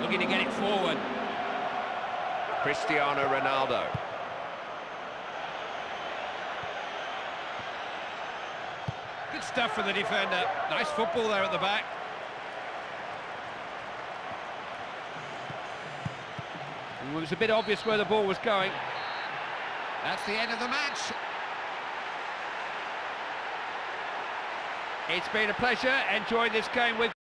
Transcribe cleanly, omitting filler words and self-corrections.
Looking to get it forward. Cristiano Ronaldo. Good stuff for the defender. Nice football there at the back. It was a bit obvious where the ball was going. That's the end of the match. It's been a pleasure enjoying this game with